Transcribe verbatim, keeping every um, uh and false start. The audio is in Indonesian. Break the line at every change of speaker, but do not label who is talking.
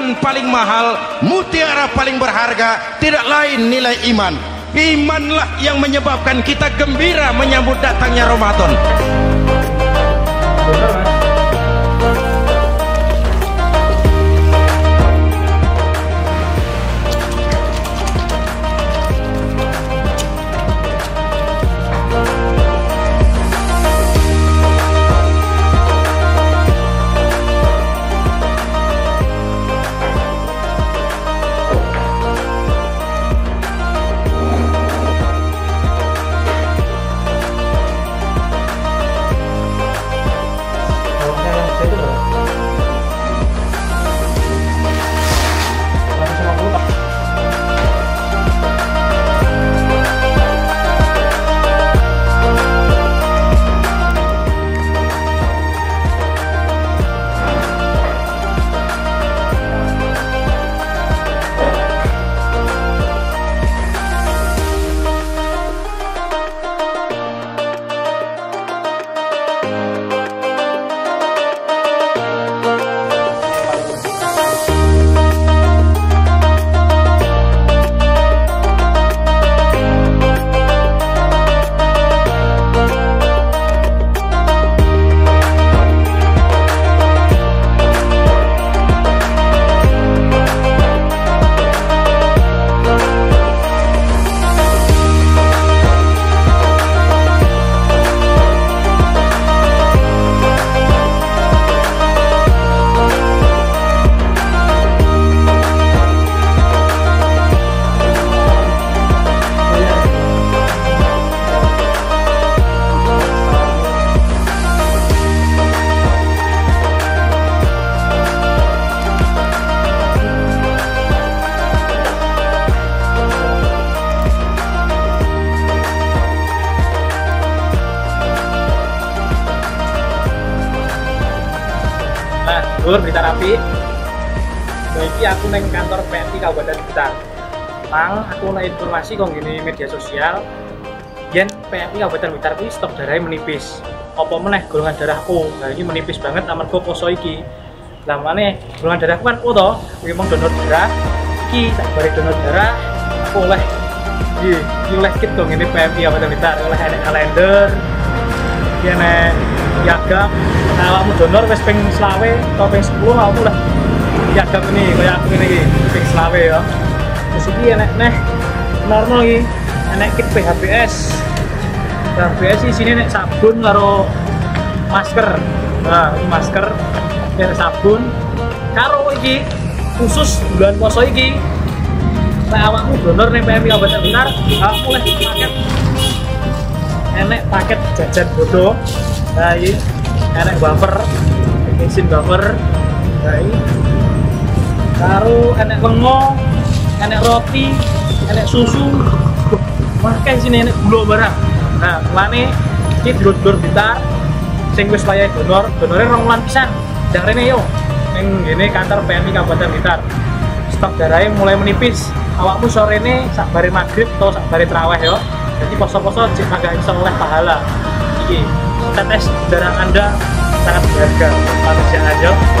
tanaman paling mahal, mutiara paling berharga, tidak lain nilai iman. Imanlah yang menyebabkan kita gembira menyambut datangnya Ramadan.
Lur berita rapi. Iki aku neng kantor P M I Kabupaten Blitar. Mang aku nang informasi kok gini media sosial. Yen P M I Kabupaten Blitar kuwi stok darahnya menipis. Apa meneh golongan darah O. Nah ini menipis banget amarga poso iki. Lah mane golongan darahku kan O to, kuwi mong donor darah. Iki tak bare donor darah aku oleh iki iki oleh kit kok ngene P M I Kabupaten Blitar, oleh kalender. Iki nek piagam, nah awakmu donor wis ping selawe atau ping sepuluh awakmu lah piagam ini, kayak aku ini ping selawe ya. Terus ini enek neh normal iki, enek kit P H B S. P H B S di sini enek sabun karo masker. Nah, ini masker, ini sabun. Karo iki khusus bulan poso iki. Nah, awakmu donor ning P M I Kabupaten Blitar, awakmu leh paket enek paket jajan bodoh. Nah ini enek buffer, bensin buffer. Nah ini karo enek lengo, enek roti, enek susu. Makai sini enek gula barang. Nah lane ini dulur-dulur Blitar sing wis wayahe donor, donore rong wulan pisan. Jang rene yo ning ngene kantor P M I Kabupaten Blitar. Stok darahnya mulai menipis. Awakmu sore ini sak bare maghrib atau sak bare traweh yo. Jadi poso-poso jek agak iso oleh pahala. Iki tetes darah Anda sangat berharga untuk manusia aja.